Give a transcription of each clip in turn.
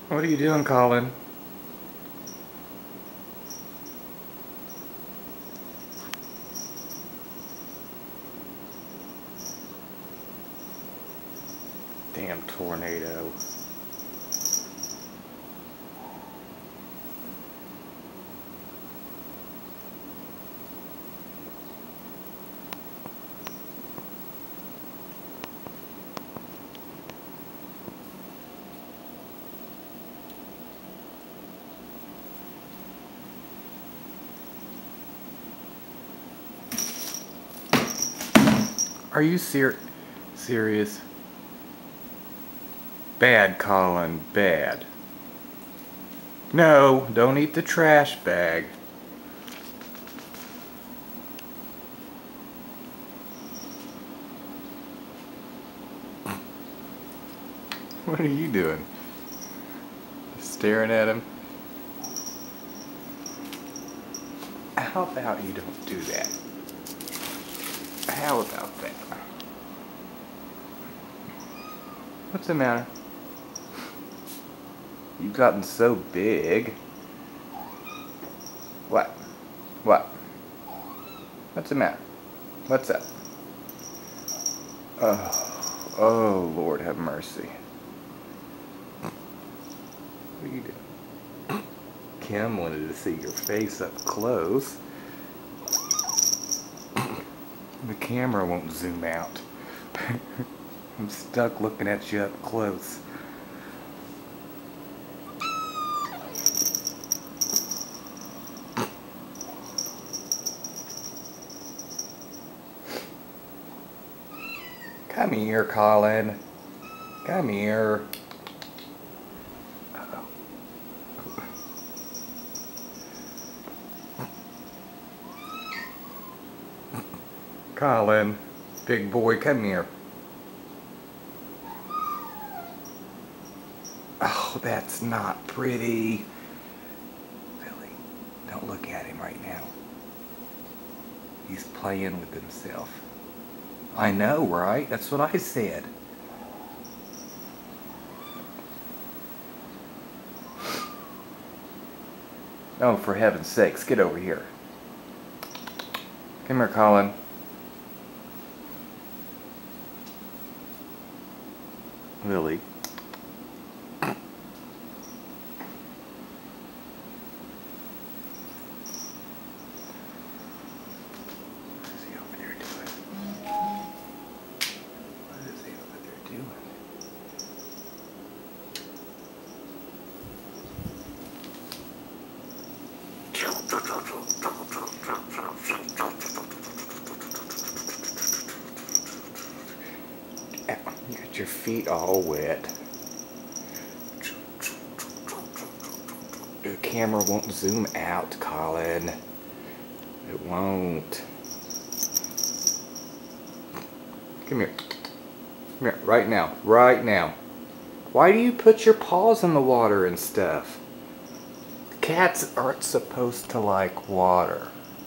What are you doing, Colin? Damn tornado. Are you serious? Bad, Colin, bad. No, don't eat the trash bag. What are you doing? Staring at him? How about you don't do that? How about that? What's the matter? You've gotten so big. What? What? What's the matter? What's up? Oh, Lord have mercy. What are you doing? Kim wanted to see your face up close. The camera won't zoom out. I'm stuck looking at you up close. Come here, Colin. Come here. Uh-oh. Colin, big boy, come here. Oh, that's not pretty. Lilli, don't look at him right now. He's playing with himself. I know, right? That's what I said. Oh, for heaven's sakes, get over here. Come here, Colin. Lilli. You got your feet all wet. The camera won't zoom out, Colin. It won't. Come here. Come here, right now. Right now. Why do you put your paws in the water and stuff? Cats aren't supposed to like water.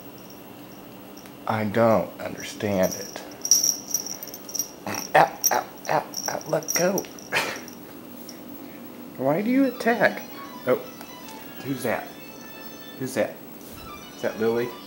I don't understand it. Ow, ow, ow, ow, let go. Why do you attack? Oh, who's that? Who's that? Is that Lilli?